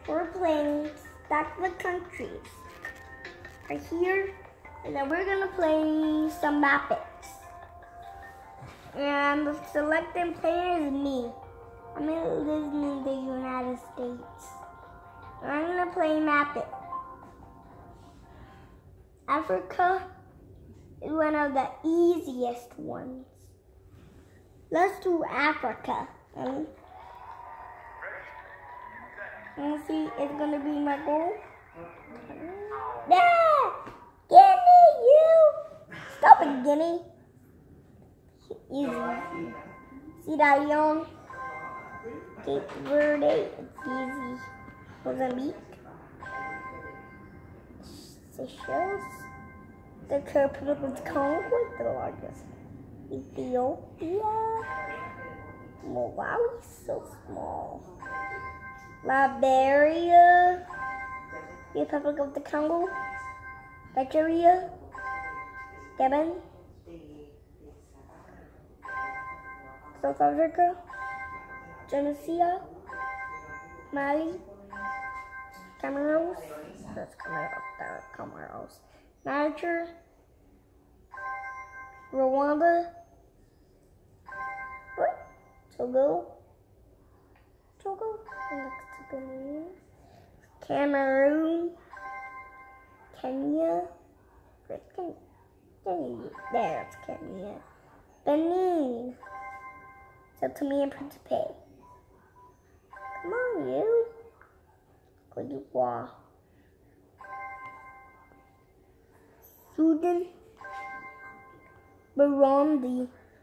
we're playing Stack the Countries right here, and then we're gonna play some Mappix. And the selected player is me. I'm living in the United States. And I'm gonna play Mappix. Africa is one of the easiest ones. Let's do Africa. And see, it's gonna be my goal. Yeah! Guinea, you! Stop it, Guinea. Easy. See that young? Cape Verde, it's easy. Mozambique. Seychelles. The capital of Congo, the largest. Ethiopia. Malawi, so small. Liberia. Republic of the Congo. Nigeria. Gabon. South Africa. Tunisia. Mali. Comoros. That's Comoros. Niger. Rwanda. What? Togo. Next to Benin. Cameroon. Kenya. Where's Kenya? There, it's Kenya. Benin. Sao Tome and Principe. Come on, you. Cote d'Ivoire. Sudan. Burundi.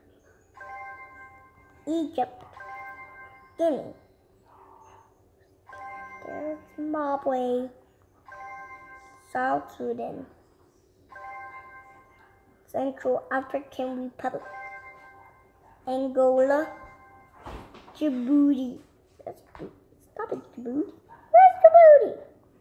Egypt. Guinea. There's Zimbabwe. South Sudan. Central African Republic. Angola. Djibouti. Stop it, Djibouti. Where's Djibouti?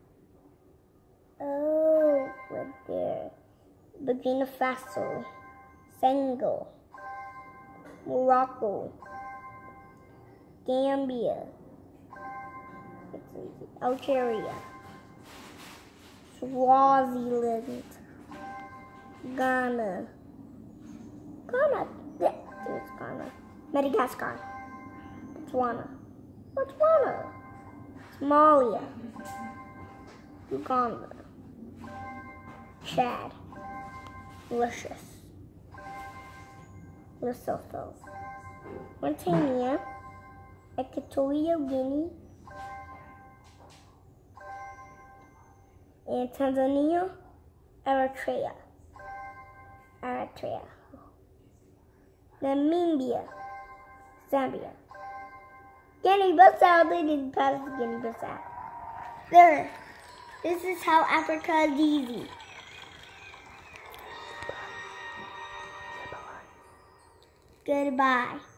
Oh, right there. Burkina Faso. Senegal. Morocco. Gambia. Algeria. Swaziland. Ghana. There's Ghana. Madagascar. Botswana. Somalia. Uganda. Chad. Mauritius. Lesotho. Mauritania. Equatorial Guinea. And Tanzania. Eritrea. Namibia. Zambia. Guinea-Bissau. They didn't pass Guinea-Bissau. There. This is how Africa is easy. Goodbye.